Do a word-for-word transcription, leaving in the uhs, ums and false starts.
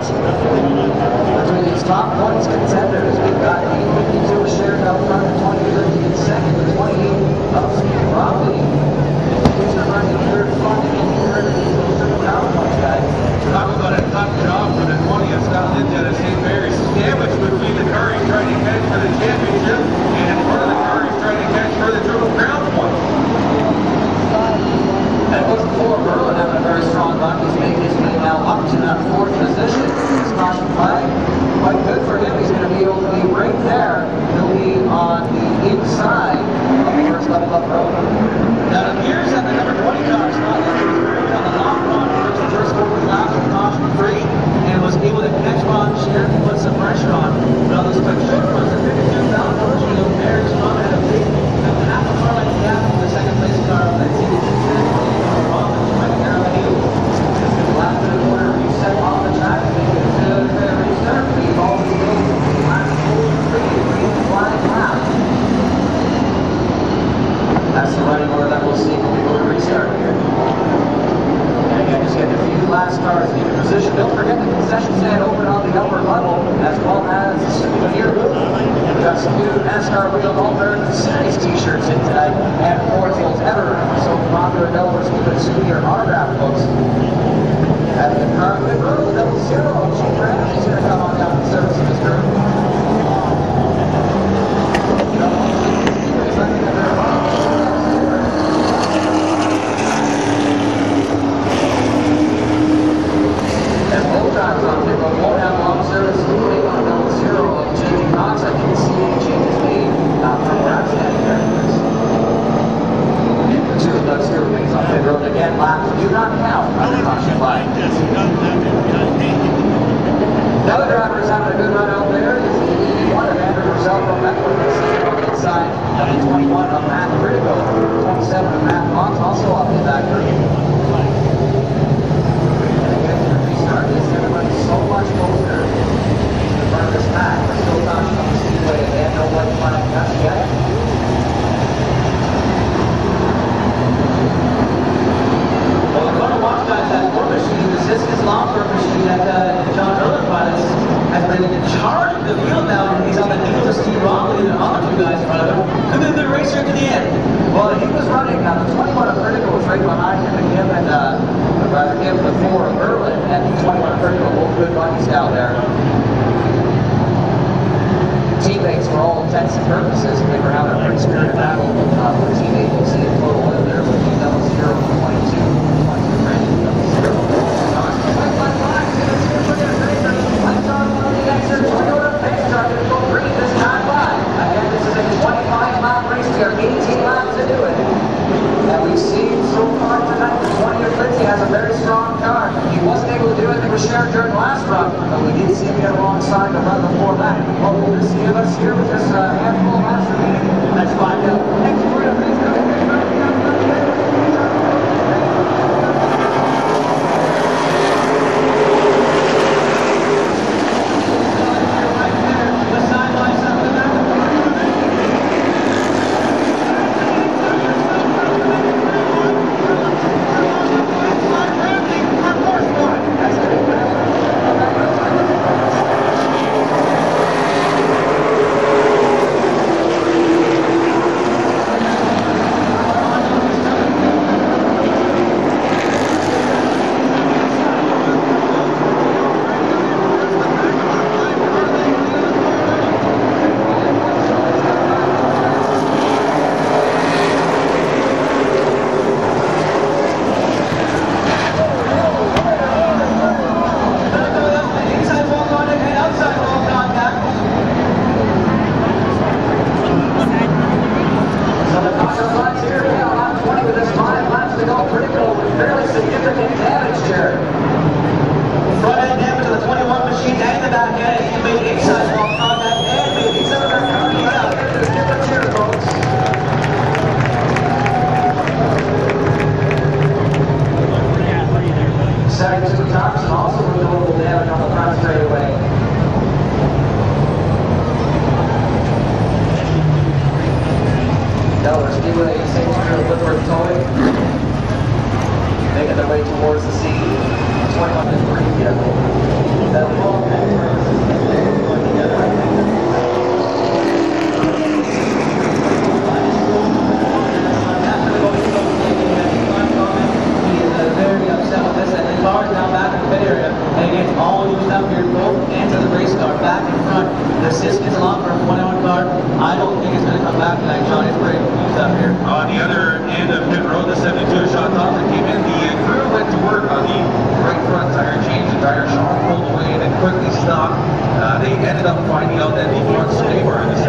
front. Between these top points contenders, we've got eight fifty-two shares out front, twenty thirteen second, twenty-eight of Steve Robley. Who's the running third front and third of ground points, guys. Talk about a tough job for the twentieth Scott Lindsay out of Saint Mary's. Sandwich between the car he's trying to catch for the championship and in front of the car he's trying to catch for the triple crown point. And it looks for Berlin having a very strong run. He's made his way now up to that fourth position. His caution flag, quite good for him. He's going to be able to be right there. He'll be on the inside of the first level up road. Now it appears that the number twenty car, Scott Lindsay, was very good on the long run. First, the first over the last with caution free and was able to catch on Sharon and put some pressure on. But on those quick short runs, the fifty-two thousand dollars, you know, very strong and a big half a car like that from the second place car of that T V. Last bit of order reset on the track, make it a fair restart. We've always made the last four, three, green flag lap. That's the running order that we'll see when we go to restart here. And again, just getting a few last cars into position. Don't forget the concession stand open on the upper level, as well as the souvenir booth. We've got some new NASCAR Wheel All American Series t-shirts in tonight, and of course, those ever so popular Delaware's good souvenir autograph books. Having a car with road, double zero. Chief Brad, she's going to come on down and service this girl. And both times on the road won't have long service. They on double zero of changing knocks. I didn't see any changes made uh, from where I'm standing there. Two of those zero things on pit road again. Laps do not count on the caution flag. The other driver is having a good run out there. Is the eighty-one of Andrew Rosell from Meckler. On the inside of the twenty-one of Matt Critico. twenty-seven of Matt Fox also off the back group. And again, the restart is everybody's so much closer to the front of this pack. We're still talking on the speedway again. No white flag just yet. Well, we're going to watch guys that war machine. This is long term machine that uh, John Earl pilots has been in charge of the field now, and he's on the heels of Steve Robley and other two guys in front of him. And then the racer to the end. Well, he was running. Now, the twenty-one of Critical was right behind him, and him and uh, rather him the four of Berlin, and the twenty-one of Critical, both good buddies down there. Teammates for all intents and purposes, and they were having a pretty spirited battle uh, for team agency and total oil there with the double zero twenty-two. eighteen laps to do it. And we've seen so far tonight that twentieth Lindsay has a very strong car. He wasn't able to do anything with Sharon during the last run, but we did see him get alongside the run before that. What will this give us here with this uh, handful of laps remaining? Let's find out. Next word of Speedway, Saint Woodford Towing, making their way towards the scene. twenty-one is pretty good. That ball going together, I think. He is uh, very upset with this, and the car's now back in the pit area, and it gets all loose up here, both ends of the race car back in front. The assist gets along for a twenty-one car. I don't think it's going to come back tonight, John. It's pretty loose up here. On the other end of pit road, the seventy-two Sean Thompson came in. The uh, crew went to work on the right front tire change. The tire Sean pulled away and then quickly stopped. Uh, they ended up finding out that the front sway bar in the